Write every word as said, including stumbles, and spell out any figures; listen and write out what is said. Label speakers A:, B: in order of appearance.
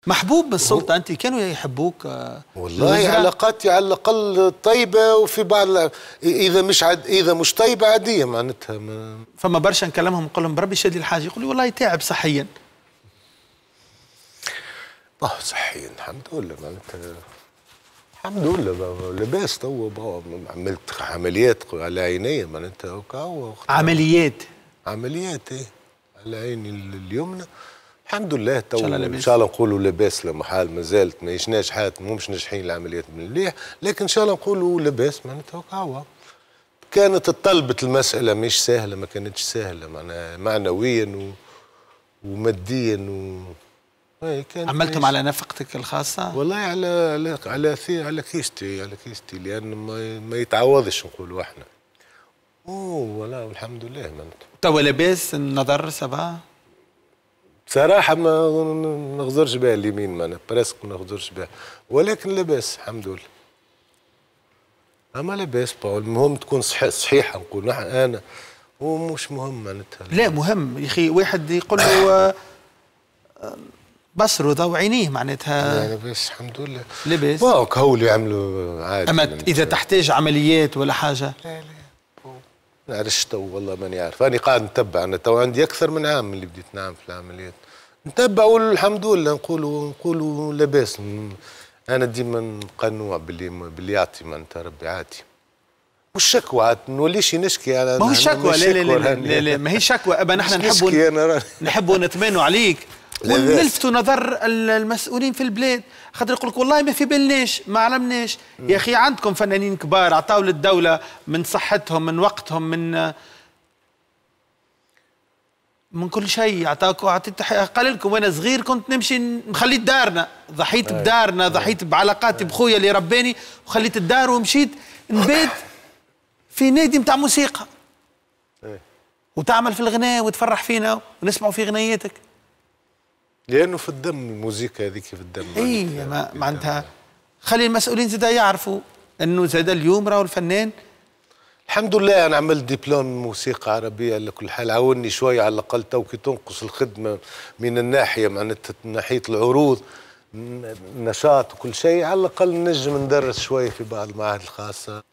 A: محبوب من السلطه، انت كانوا يحبوك؟
B: والله علاقاتي على الاقل طيبه، وفي بعض اذا مش عد... اذا مش طيبه عاديه معناتها ما...
A: فما برشا نكلمهم نقول لهم بربي شادي الحاج، يقول لي والله تعب صحيا.
B: اه صحيا الحمد لله معناتها الحمد لله لاباس. تو عملت عمليات على عيني معناتها هكا.
A: عمليات
B: عمليات ايه على عيني اليمنى الحمد لله. تو ان شاء الله نقولوا لاباس لا محال، ما زالت ما يشناش حالات مش ناجحين العمليات مليح، لكن ان شاء الله نقولوا لاباس معناتها هكا. كانت طلبت المساله مش سهله، ما كانتش سهله معناها معنويا و... وماديا و...
A: عملتم على نفقتك الخاصة؟
B: والله على على على على كيستي على كيستي لأن ما, ما يتعوضش نقولوا احنا. اوه والله والحمد لله معناتها.
A: توا لاباس النظر سافا؟
B: بصراحة ما نغزرش بها اليمين معناها براسك ما نغزرش بها، ولكن لاباس الحمد لله. أما لاباس المهم تكون صحيح صحيحة نقول نحن أنا، ومش مهم معناتها.
A: لا مهم يا أخي، واحد يقول له بصره ضوء عينيه معناتها.
B: لا لاباس الحمد لله.
A: لاباس
B: باك هو اللي يعملوا عادي.
A: أما إذا تحتاج عمليات ولا حاجة؟
B: لا لا ما نعرفش تو والله ماني عارف. أنا قاعد نتبع، أنا تو عندي أكثر من عام اللي بديت نعمل في العمليات. نتبع والحمد لله نقولوا نقولوا لاباس. أنا ديما نقنوع باللي باللي يعطي معناتها ربي عادي. مش شكوى عاد نوليش نشكي على
A: ما هو شكوى. لا لا لا, لا, لا ما هي شكوى. أبا نحن نحبوا نحبوا نتمنوا عليك ونلفتوا نظر المسؤولين في البلاد، خاطر يقول لك والله ما في بالناش ما علمناش. يا اخي عندكم فنانين كبار عطاو للدوله من صحتهم من وقتهم من من كل شيء، عطاكم عطيت قال لكم. وانا صغير كنت نمشي نخليت دارنا، ضحيت بدارنا، ضحيت بعلاقاتي بخويا اللي رباني وخليت الدار ومشيت نبات في نادي نتاع موسيقى وتعمل في الغناء وتفرح فينا ونسمعوا في غنياتك.
B: لانه في الدم الموسيقى هذيك في الدم.
A: اي معناتها خلي المسؤولين زادا يعرفوا انه زادا اليوم راهو الفنان.
B: الحمد لله انا عملت دبلوم موسيقى عربيه على كل حال، عاوني شويه على الاقل تو كي تنقص الخدمه من الناحيه معناتها ناحيه العروض نشاط وكل شيء، على الاقل نجم ندرس شويه في بعض المعاهد الخاصه.